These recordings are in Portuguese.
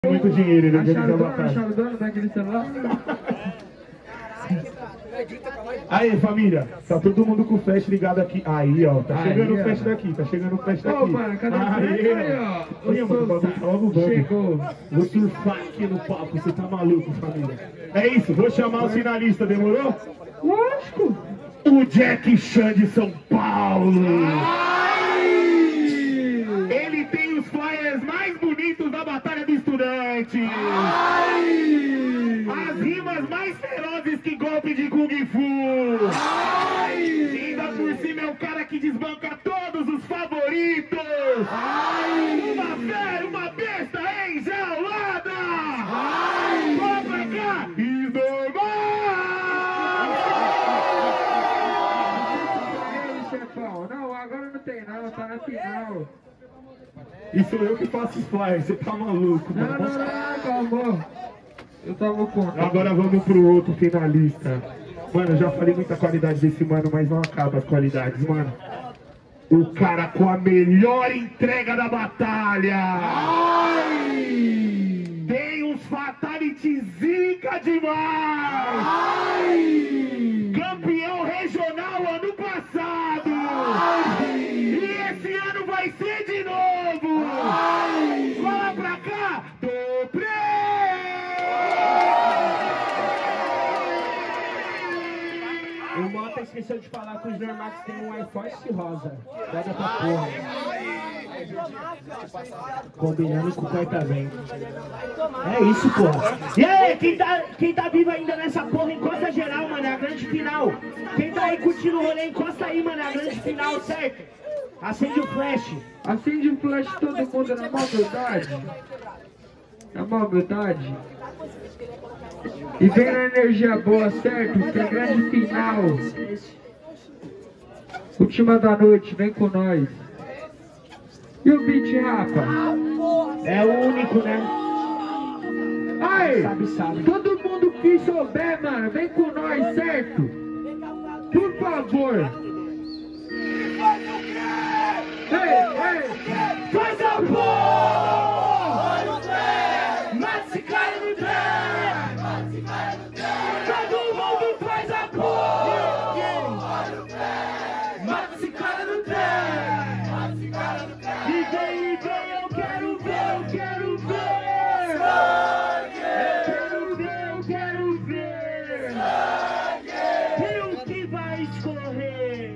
Muito dinheiro, ele acharam o dono daquele celular? Aí, família, tá todo mundo com o flash ligado aqui. Aí, ó, tá chegando o flash daqui, tá chegando o flash daqui. Ô, mano, cadê o flash aí, ó? Olha, mano, o bagulho tá logo no chegou. Vou surfar aqui no palco, você tá maluco, família. É isso, vou chamar o finalista, demorou? Lógico. O Jack Chan de São Paulo. Ele tem os flyers mais bonitos da Batalha do Estudante. As rimas mais ferozes que golpe de Kung Fu. Ainda por cima é o cara que desbanca todos os favoritos. Uma fera, uma besta enjaulada. Vamos pra cá, chefão. Não, agora não tem não, tá na final. E sou eu que faço os flyers, você tá maluco, mano. Não, calma. Eu tava com. Agora vamos pro outro finalista. Mano, eu já falei muita qualidade desse mano, mas não acaba as qualidades, mano. O cara com a melhor entrega da batalha. Tem uns fatality zica demais. Campeão regional ano passado. E esse ano vai ser de novo. Fala pra cá, tô preso. O Mota esqueceu de falar que os Normax tem um Air Force rosa. Pega pra porra. Combinando com o corta-vento. É isso, porra. E aí, quem tá vivo ainda nessa porra, encosta geral, mano. É a grande final. Quem tá aí curtindo o rolê, encosta aí, mano. É a grande final, certo? Acende o flash. Acende o flash todo mundo na maior verdade. Na maior verdade. E vem na energia boa, certo? Que é a grande final. Última da noite, vem com nós. E o beat, rapa? É o único, né? Aí, Sabe. todo mundo que souber, mano, vem com nós, certo? Por favor. Ei, faz a porra! Mata esse cara no trem! Todo mundo faz a porra! Mata esse cara no trem! E vem, eu quero ver! Eu quero ver! E o que vai escorrer?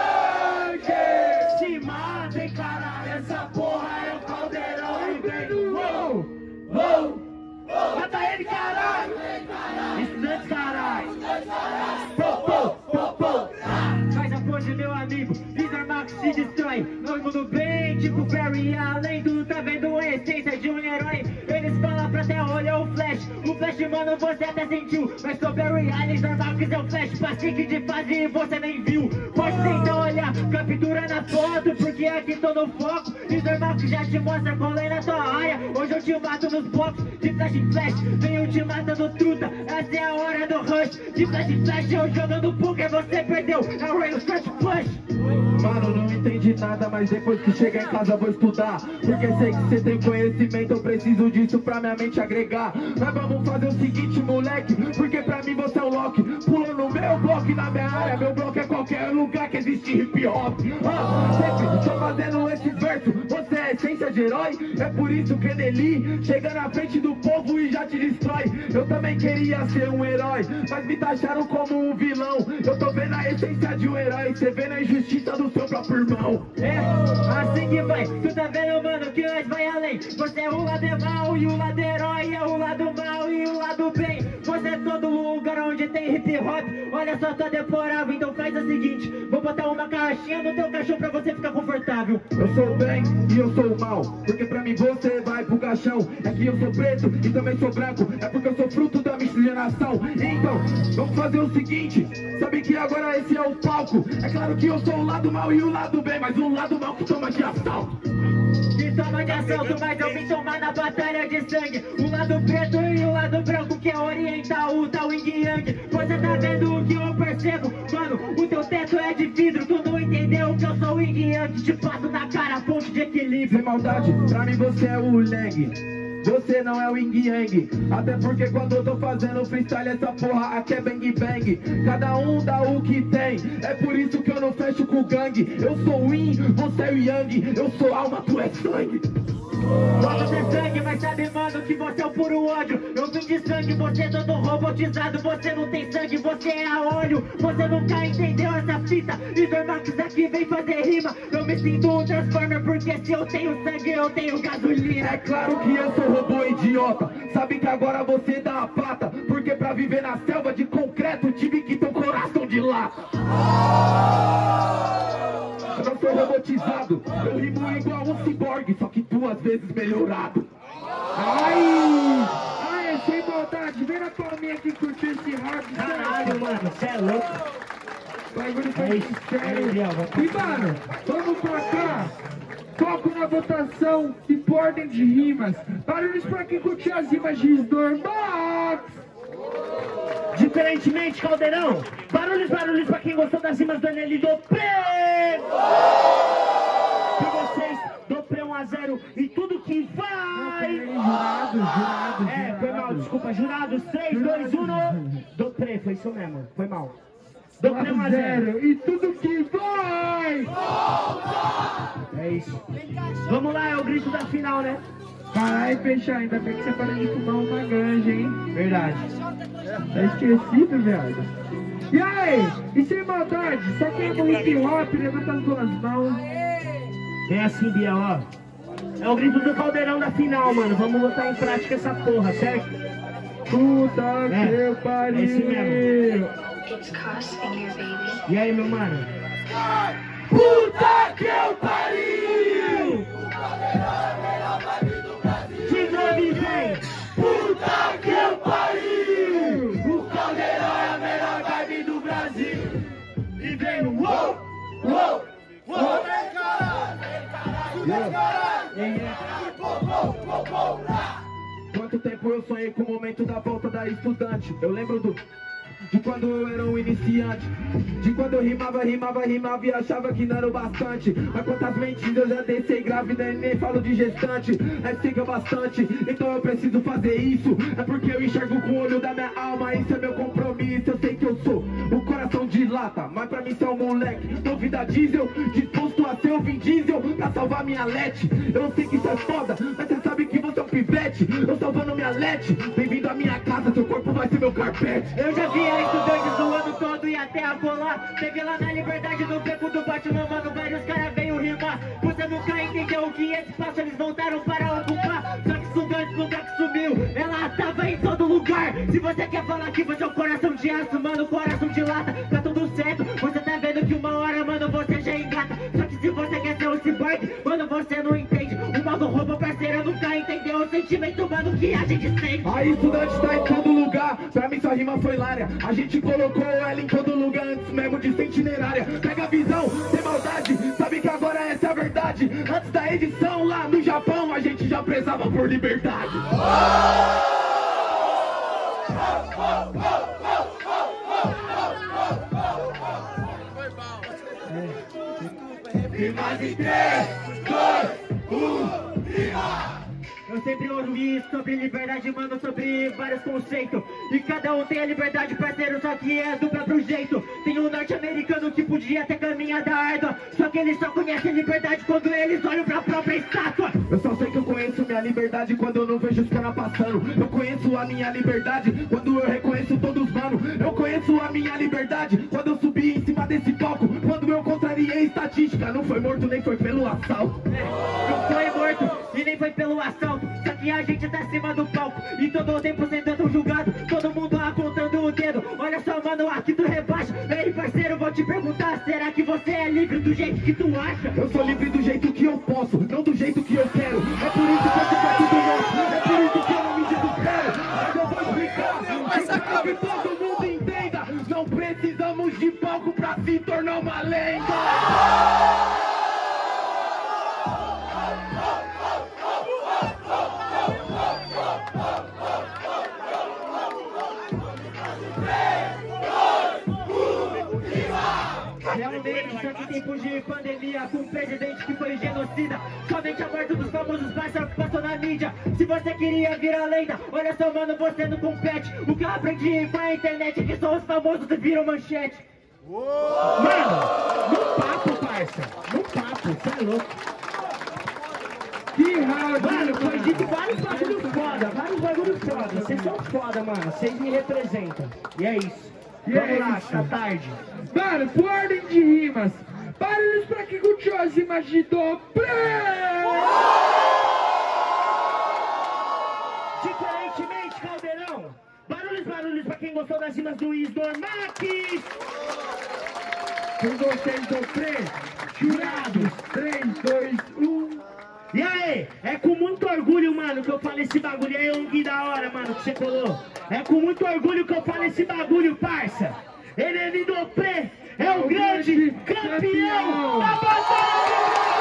Se mata, caralho, essa porra é o caldeirão e vem! Mata ele, caralho! Estudantes, caralho! Faz a pose, meu amigo, Visor Max se destrói. Nós mundo bem, tipo Barry Allen, tu tá vendo a essência de um herói. Eles falam pra até olhar o Flash, mano, você até sentiu. Mas sou Barry Allen, Max é o Flash, passique de fase e você nem viu. Pode tentar olhar, captura na foto, porque aqui tô no foco. Visor Max já te mostra qual é na tua área. Hoje eu te mato nos blocos, de flash em flash, venho te matando truta. Essa é a hora do rush, de flash em flash, eu jogando poker, você perdeu. É o Rail Stretch Push. Mano, não entendi nada, mas depois que chegar em casa vou estudar. Porque sei que você tem conhecimento, eu preciso disso pra minha mente agregar. Mas vamos fazer o seguinte, moleque, porque pra mim você é o Loki. Pulou no meu bloco e na minha área, meu bloco é qualquer lugar que existe hip hop. Sempre tô fazendo esse verso, você é a essência de herói. É por isso que Nelly chega na frente do povo e já te destrói. Eu também queria ser um herói, mas me taxaram como um vilão. Eu tô vendo a essência de um herói, você vendo a injustiça do seu próprio irmão. É, assim que vai, tu tá vendo, mano, que nós vai além. Você é o lado mal e o lado herói, é o lado mal e o lado bem. Você é todo lugar onde tem hip hop, olha só, tá deplorável. Então faz o seguinte, vou botar uma caixinha no teu caixão pra você ficar confortável. Eu sou o bem e eu sou o mal, porque pra mim você vai pro caixão. É que eu sou preto e também sou branco, é porque eu sou fruto da miscigenação. Então, vamos fazer o seguinte, sabe que agora esse é o palco. É claro que eu sou o lado mal e o lado bem, mas o lado mal que toma de assalto. Que toma de assalto, mas eu vim tomar na batalha de sangue. O lado preto e o lado branco que é oriental, o tal Yin Yang. Você tá vendo o que eu percebo? Mano, o teu teto é de vidro, tu não entendeu que eu sou o Yin Yang. Te passo na cara, ponto de equilíbrio. Sem maldade, pra mim você é o leg. Você não é o Ying Yang. Até porque quando eu tô fazendo freestyle, essa porra aqui é bang bang. Cada um dá o que tem. É por isso que eu não fecho com o gangue. Eu sou o Yin, você é o Yang. Eu sou alma, tu é sangue. Posso ser sangue, mas sabe, mano, que você é o puro ódio. Eu vim de sangue, você é todo robotizado. Você não tem sangue, você é a óleo. Você nunca entendeu essa fita. E Dormax aqui vem fazer rima. Eu me sinto um Transformer, porque se eu tenho sangue, eu tenho gasolina. É claro que eu sou robô idiota. Sabe que agora você dá uma pata. Porque pra viver na selva de concreto, tive que ter um coração de lata. Eu não sou robotizado, eu rimo igual um ciborgue, só que 2 vezes melhorado. Ai, sem maldade, vem na palminha aqui curtir esse rap. Caralho, mano, você é louco. O bagulho foi sério. E mano, vamos pra cá. Foco na votação e por ordem de rimas. Barulhos pra quem curtiu as rimas de Dormax. Diferentemente, Caldeirão. Barulhos pra quem gostou das rimas do Nelly do Pré. Pra vocês, do Pré 1-0 e tudo que vai. Jurados. Foi mal, desculpa, jurados. 3, 2, 1. Do Pré, foi isso mesmo, foi mal. Do Pré 1-0 e tudo que vai. É isso. Vamos lá, é o grito da final, né? Caralho, Peixão, ainda bem que você parou de fumar uma ganja, hein? Verdade. Tá esquecido, viado. E aí? E sem maldade, só quem é bom hip hop, levanta as 2 mãos. Vem assim, Biel, ó. É o grito do Caldeirão da final, mano. Vamos botar em prática essa porra, certo? Puta que pariu. É esse mesmo. E aí, meu mano? Puta que eu pariu! De novo e vem! Puta que eu pariu! O Caldeirão é a melhor vibe do Brasil! E vem no uou, uou, uou! Quanto tempo eu sonhei com o momento da volta da estudante? Eu lembro de quando eu era um iniciante, de quando eu rimava e achava que não era o bastante. Mas quantas mentes eu já deixei grávida e nem falo de gestante. É siga bastante, então eu preciso fazer isso. É porque eu enxergo com o olho da minha alma, isso é meu compromisso. Eu sei que eu sou o coração de lata, mas pra mim você é um moleque novo vida diesel, disposto a ser o Vin Diesel pra salvar minha lete. Eu sei que isso é foda, mas você sabe que você é um pivete. Eu salvando minha lete, bem-vindo à minha casa, seu corpo vai ser meu carpete. Eu já vi a estudantes do ano todo e até a colar. Teve lá na Liberdade no beco do Batman, mano, vários caras veio rimar. Você nunca entendeu o que esse espaço eles voltaram para ocupar. Só que estudantes nunca que sumiu, ela tava em todo lugar. Se você quer falar que você é um coração de aço, mano, coração de lata, tá tudo certo. Você tá vendo que uma hora, mano, você já engata. Só que se você quer ser um cyborg, mano, você não entende. O mal do roubo, parceiro, nunca entendeu o sentimento, mano, que a gente sente. A estudante tá em todo lugar, pra mim sua rima foi hilária. A gente colocou ela em todo lugar antes mesmo de ser itinerária. Pega a visão, sem maldade, sabe que agora essa é a verdade. Antes da edição lá no Japão, a gente já prezava por liberdade. E mais em 3, 2, 1, rima! Eu sempre ouvi sobre liberdade, mano, sobre vários conceitos. E cada um tem a liberdade, parceiro, só que é do próprio jeito. Tem um norte-americano que podia ter caminhada árdua, só que eles só conhecem liberdade quando eles olham pra própria estátua. Eu só sei que eu conheço minha liberdade quando eu não vejo os caras passando. Eu conheço a minha liberdade quando eu reconheço todos, mano. Eu conheço a minha liberdade quando eu subi em cima desse palco, quando eu contrariei estatística. Não foi morto nem foi pelo assalto. Não foi morto e nem foi pelo assalto. Só que a gente tá acima do palco e todo o tempo sendo julgado. Todo mundo apontando o dedo. Olha só, mano, aqui tu rebaixa. Ei, parceiro, vou te perguntar, será que você é livre do jeito que tu acha? Eu sou livre do jeito que eu posso, não do jeito que eu quero. É por isso que eu sou tudo nosso, é por isso que eu não me desespero. Mas eu vou explicar, pra que todo mundo entenda. Não precisamos de palco pra se tornar uma lenda. realmente, só que tempos de pandemia, com um presidente que foi genocida. Somente a morte dos famosos parça passou na mídia. Se você queria virar lenda, olha só, mano, você não compete. O que eu aprendi com a internet é que só os famosos viram manchete. Mano, no papo, parça. No papo, você é louco. Que raiva. Mano, foi dito vários bagulho foda, vários bagulho foda. Vocês são foda, mano. Vocês me representam. E é isso. Vamos lá, tá tarde. Mano, por ordem de rimas, barulhos pra quem curtiu as rimas de Doblê! Diferentemente, Caldeirão. Barulhos pra quem gostou das rimas do Isdormax. Com vocês, Doblê, jurados, 3, 2, 1... E aí, é com muito orgulho, mano, que eu falo esse bagulho. E aí, um gui da hora, mano, que você colou. É com muito orgulho que eu falo esse bagulho, parça. Ele do Pré é o grande campeão da batalha.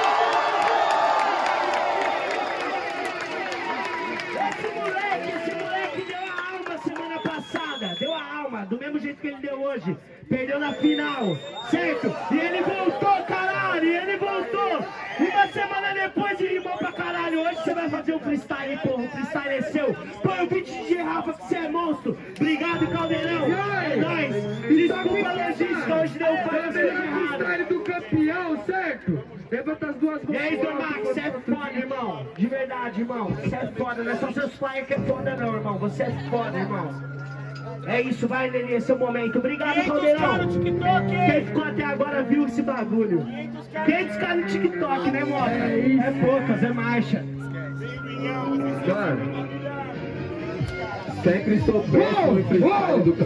Esse moleque deu a alma semana passada. Deu a alma, do mesmo jeito que ele deu hoje. Perdeu na final, certo? E ele voltou, caralho, ele voltou. Uma semana depois ele rimou pra caralho. Hoje você vai fazer um freestyle, porra. O freestyle é seu. Põe o beat de Rafa que você é monstro. Obrigado, Caldeirão. É nóis. Desculpa a logística, hoje deu o freestyle do campeão, certo? Levanta as duas mãos. E aí, Domax, você é foda, irmão. De verdade, irmão. Você é foda. Não é só seus flyers que é foda, não, irmão. Você é foda, irmão. É isso, vai, Nenê, esse é o momento. Obrigado, Caldeirão. Quem ficou até agora viu esse bagulho. 500 caras no TikTok, né, Mota? É poucas, é marcha. Mano, sempre sou preso no freestyle do